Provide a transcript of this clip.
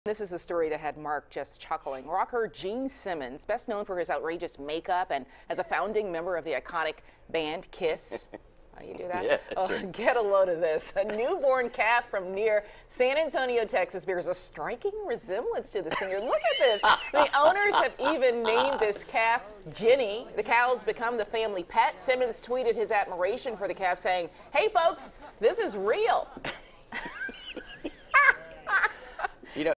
This is the story that had Mark just chuckling. Rocker Gene Simmons, best known for his outrageous makeup and as a founding member of the iconic band KISS. You do that? Yeah, Oh, get a load of this. A newborn calf from near San Antonio, Texas bears a striking resemblance to the singer. Look at this. The owners have even named this calf Genie. The cow's become the family pet. Simmons tweeted his admiration for the calf saying, "Hey folks, this is real."